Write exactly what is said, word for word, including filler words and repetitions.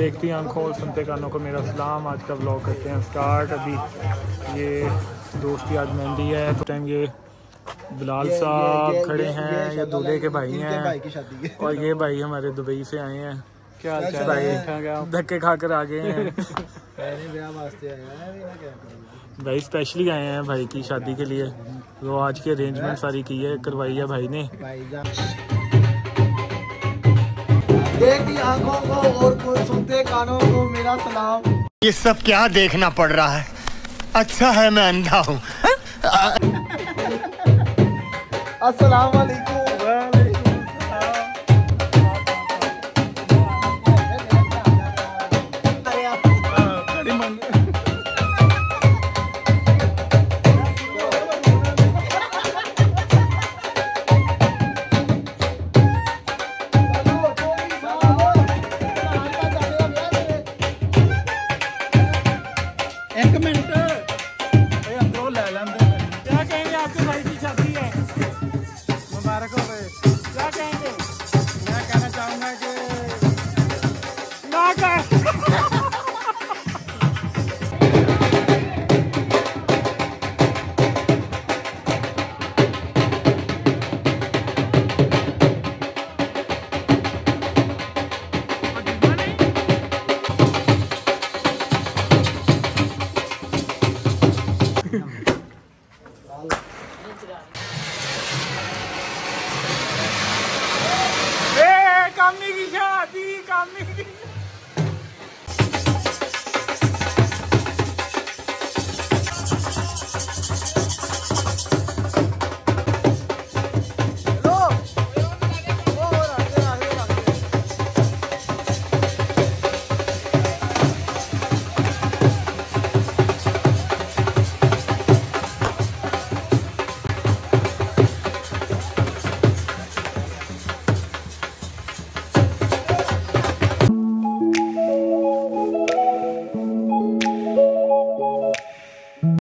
देखती आंखों और सुनते कानों को मेरा सलाम। आज का व्लॉग करते हैं स्टार्ट। अभी ये दोस्त की आज मेहंदी है, तो टाइम ये बिलाल साहब खड़े हैं, ये दूल्हे के भाई हैं, और ये भाई हमारे दुबई से आए हैं। क्या हाल चाल भाई? धक्के खाकर आ गए हैं। भाई स्पेशली आए हैं भाई की शादी के लिए, तो आज की अरेंजमेंट सारी की है, करवाई है भाई ने। देखती आंखों को और सुनते कानों को मेरा सलाम। ये सब क्या देखना पड़ रहा है? अच्छा है मैं अंधा हूँ। अस्सलाम वालेकुम। एक मिनट अंदर ले लेंगे। क्या कहेंगे? आपके भाई की शादी है, मुबारक हो गए। क्या कहेंगे? मैं कहना चाहूंगा कि ना कह कामी की शादी, कामी की